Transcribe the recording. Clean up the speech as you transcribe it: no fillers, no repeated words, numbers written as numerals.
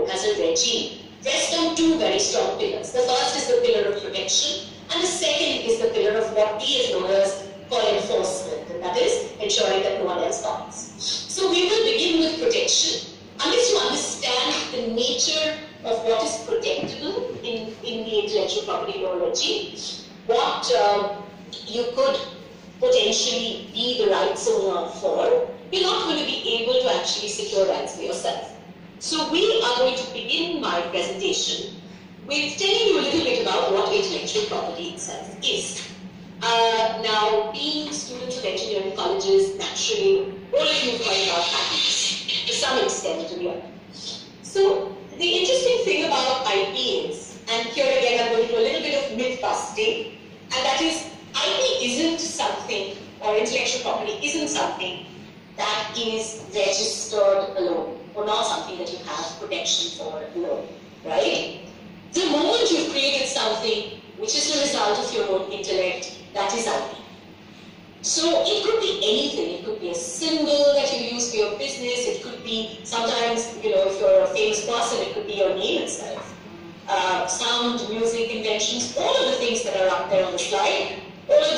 as a regime rests on two very strong pillars. The first is the pillar of protection, and the second is the pillar of what we as lawyers call enforcement, and that is ensuring that no one else violates. So we will begin with protection. Unless you understand the nature of what is protectable in the intellectual property law regime, what you could potentially be the rights owner for, you're not going to be able to actually secure rights for yourself. So we are going to begin my presentation with telling you a little bit about what intellectual property itself is. Now, being students of engineering colleges, naturally, all of you find out patents to some extent, to be honest. So, the interesting thing about IP is, and here again I'm going to do a little bit of myth busting, and that is, IP isn't something, or intellectual property isn't something that is registered alone, or not something that you have protection for alone, right? The moment you've created something which is the result of your own intellect, that is IP. So it could be anything. It could be a symbol that you use for your business. It could be sometimes, if you're a famous person, it could be your name itself. Sound, music, inventions, all of the things that are up there on the slide, all of